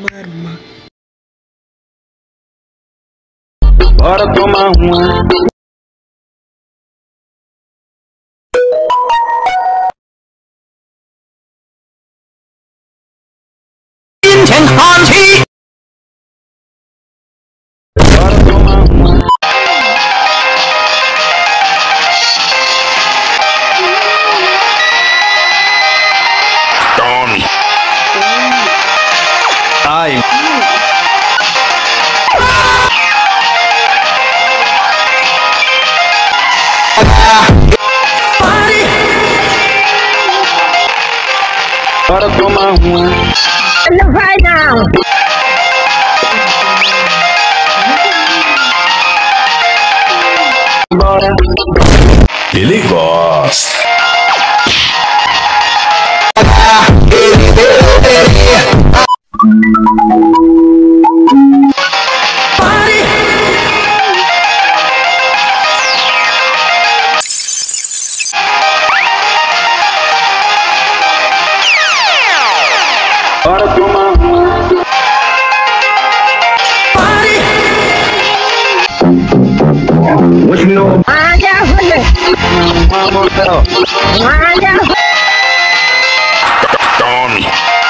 Bora tomar uma. Bora tomar uma. Tome. Ai. Bora tomar uma. Não vai não. Bora. Ele gosta. Bora tomar uma. What you know? Vamos, Theo. Tome.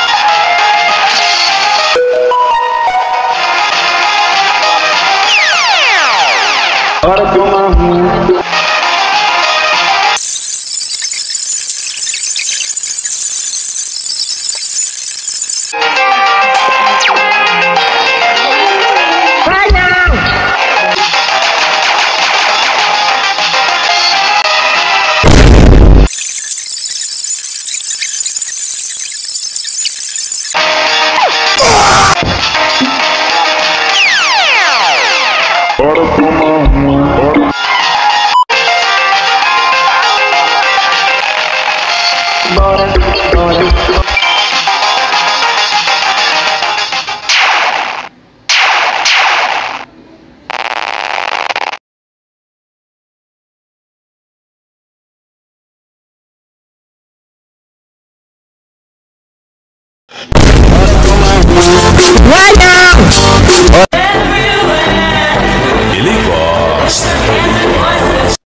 Bora tomar uma. Vai não. Bora tomar uma. Bora. Bora. Vai